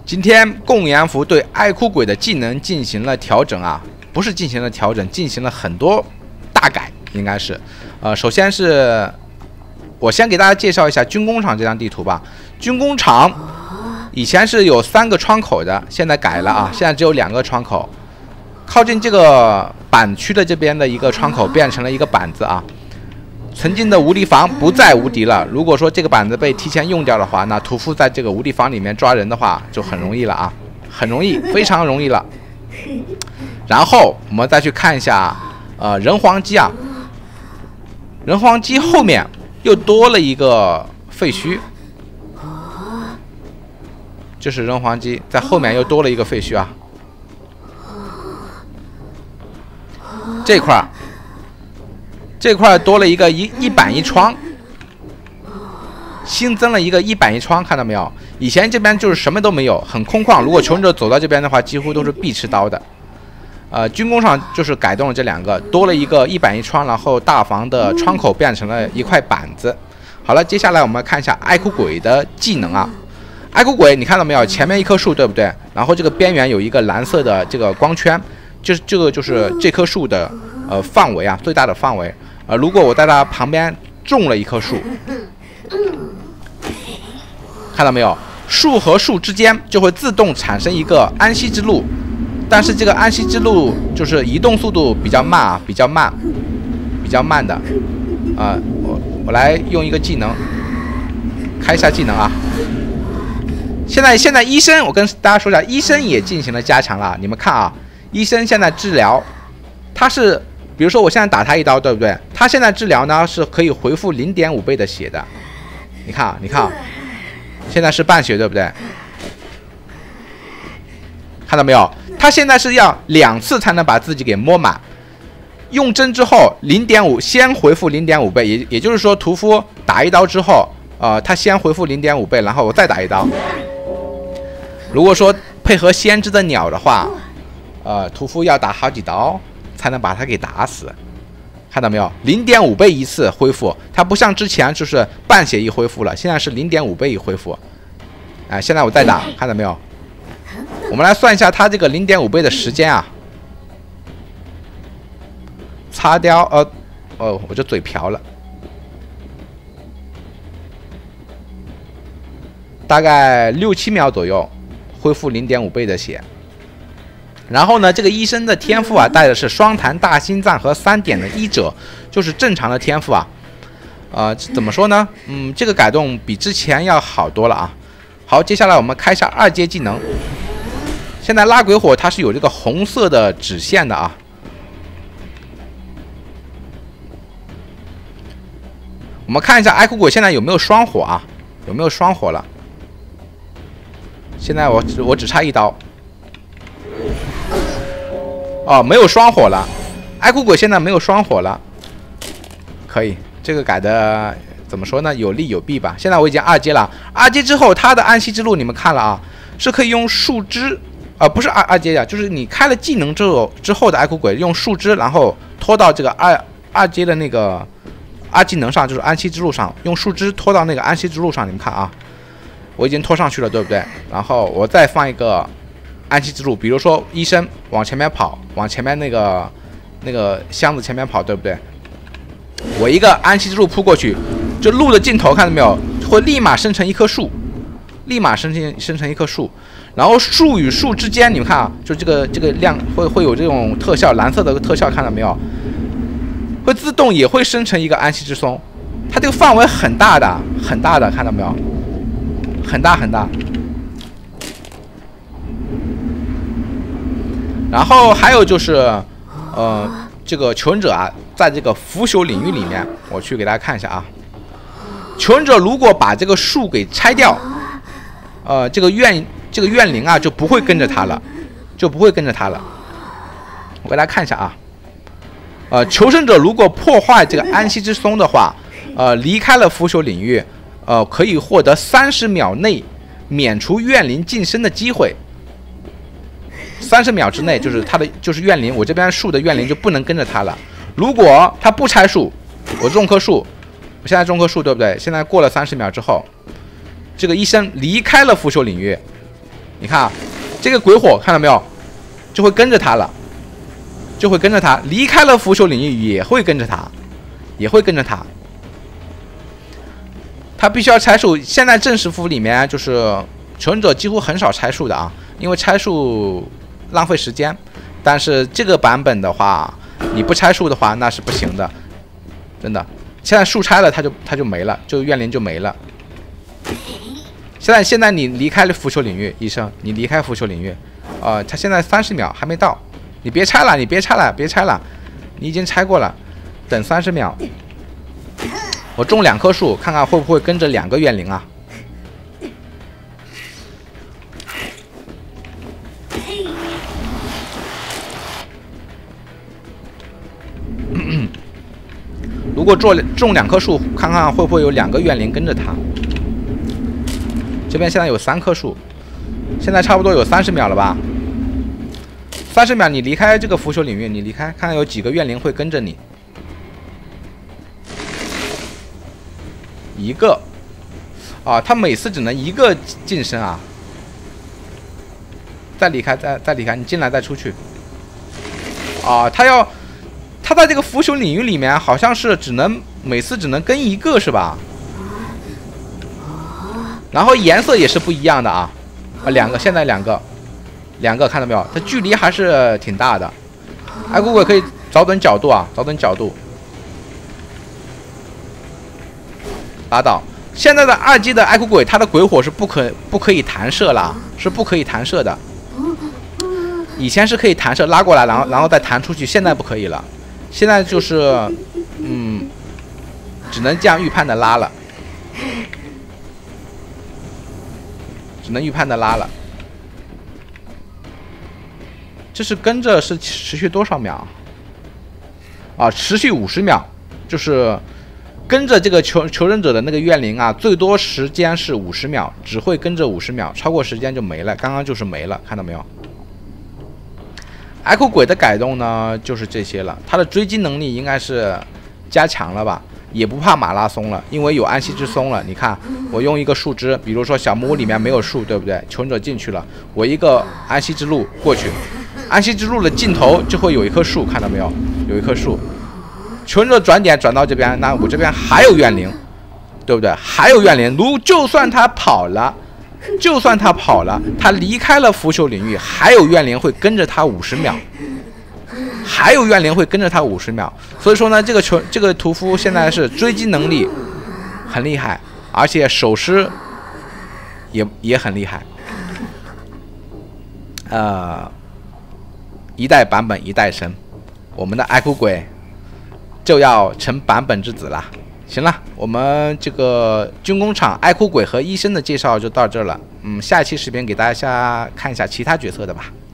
今天共研服对爱哭鬼的技能进行了调整啊，不是进行了调整，进行了很多大改，应该是。首先是我先给大家介绍一下军工厂这张地图吧。军工厂以前是有3个窗口的，现在改了啊，现在只有2个窗口。靠近这个板区的这边的一个窗口变成了一个板子啊。曾经的无敌房不再无敌了。如果说这个板子被提前用掉的话，那屠夫在这个无敌房里面抓人的话就很容易了啊，很容易，非常容易了。然后我们再去看一下，人皇机啊，人皇机后面又多了一个废墟，就是人皇机在后面又多了一个废墟啊，这块多了一个一板一窗，新增了一个一板一窗，看到没有？以前这边就是什么都没有，很空旷。如果求生者走到这边的话，几乎都是必吃刀的。军工厂就是改动了这2个，多了一个一板一窗，然后大房的窗口变成了一块板子。好了，接下来我们看一下爱哭鬼的技能啊。爱哭鬼，你看到没有？前面一棵树，对不对？然后这个边缘有一个蓝色的这个光圈，就是这个就是这棵树的范围啊，最大的范围。如果我在它旁边种了一棵树，看到没有？树和树之间就会自动产生一个安息之路，但是这个安息之路就是移动速度比较慢啊，比较慢的。我来用一个技能，开一下技能啊。现在医生，我跟大家说一下，医生也进行了加强了。你们看啊，医生现在治疗，他是。比如说我现在打他一刀，对不对？他现在治疗呢是可以回复0.5倍的血的。你看啊，现在是半血，对不对？看到没有？他现在是要2次才能把自己给摸满。用针之后0.5先回复0.5倍，也就是说屠夫打一刀之后，他先回复0.5倍，然后我再打一刀。如果说配合先知的鸟的话，屠夫要打好几刀才能把它给打死，看到没有？0.5倍一次恢复，它不像之前就是半血一恢复了，现在是0.5倍一恢复。现在我再打，看到没有？我们来算一下它这个0.5倍的时间啊。擦掉，我这嘴瓢了，大概6、7秒左右恢复0.5倍的血。然后呢，这个医生的天赋啊，带的是双弹大心脏和3点的医者，就是正常的天赋啊。怎么说呢？这个改动比之前要好多了啊。好，接下来我们开一下2阶技能。现在拉鬼火它是有这个红色的指线的啊。我们看一下爱哭鬼现在有没有双火啊？有没有双火了？现在我只差1刀。没有双火了，爱哭鬼现在没有双火了，可以，这个改的怎么说呢？有利有弊吧。现在我已经2阶了，2阶之后它的安息之路你们看了啊，是可以用树枝，不是二阶呀，就是你开了技能之后的爱哭鬼用树枝，然后拖到这个二阶的那个2技能上，就是安息之路上，用树枝拖到那个安息之路上。你们看啊，我已经拖上去了，对不对？然后我再放一个安息之路，比如说医生往前面跑，往前面那个箱子前面跑，对不对？我一个安息之路扑过去，就路的尽头看到没有，会立马生成一棵树，生成一棵树，然后树与树之间，你们看啊，就这个亮会有这种特效，蓝色的特效看到没有？会自动也会生成一个安息之松，它这个范围很大的，看到没有？很大。然后还有就是，这个求生者啊，在这个腐朽领域里面，我去给大家看一下啊。求生者如果把这个树给拆掉，这个怨灵啊就不会跟着他了，我给大家看一下啊。求生者如果破坏这个安息之松的话，离开了腐朽领域，可以获得30秒内免除怨灵晋升的机会。30秒之内，就是怨灵，我这边树的怨灵就不能跟着他了。如果他不拆树，我种棵树，我现在种棵树，对不对？现在过了30秒之后，这个医生离开了腐朽领域， 你看啊，这个鬼火看到没有，就会跟着他了，就会跟着他，离开了腐朽领域也会跟着他，也会跟着他。他必须要拆树。现在正式服里面就是求生者几乎很少拆树的啊，因为拆树浪费时间。但是这个版本的话，你不拆树的话那是不行的，真的。现在树拆了，它就没了，就怨灵就没了。现在你离开了腐朽领域，医生，你离开腐朽领域，他现在30秒还没到，你别拆了，你别拆了，别拆了，你已经拆过了，等30秒。我种2棵树，看看会不会跟着2个怨灵啊？如果种2棵树，看看会不会有2个怨灵跟着它。这边现在有3棵树，现在差不多有30秒了吧？30秒，你离开这个腐朽领域，你离开，看看有几个怨灵会跟着你。1个，啊，他每次只能1个晋升啊。再离开，再离开，你进来再出去。啊，他在这个腐朽领域里面好像是每次只能跟1个是吧？然后颜色也是不一样的啊，2个，现在2个，看到没有？它距离还是挺大的。爱哭鬼可以找准角度啊，找准角度。拉倒！现在的2级的爱哭鬼，它的鬼火是不可以弹射了，是不可以弹射的。以前是可以弹射拉过来，然后再弹出去，现在不可以了。现在就是只能这样预判的拉了，只能预判的拉了。这是跟着是持续多少秒？啊，持续50秒，就是跟着这个求生者的那个怨灵啊，最多时间是50秒，只会跟着50秒，超过时间就没了。刚刚就是没了，看到没有？爱哭鬼的改动呢，就是这些了。它的追击能力应该是加强了吧，也不怕马拉松了，因为有安息之松了。你看，我用一个树枝，比如说小木屋里面没有树，对不对？求生者进去了，我一个安息之路过去，安息之路的尽头就会有一棵树，看到没有？有一棵树。求生者转点转到这边，那我这边还有怨灵，对不对？还有怨灵，就算他跑了。他离开了腐朽领域，还有怨灵会跟着他50秒，还有怨灵会跟着他50秒。所以说呢，这个屠夫现在是追击能力很厉害，而且手尸也很厉害。一代版本一代神，我们的爱哭鬼就要成版本之子了。行了，我们这个军工厂爱哭鬼和医生的介绍就到这儿了。下一期视频给大家看一下其他角色的吧。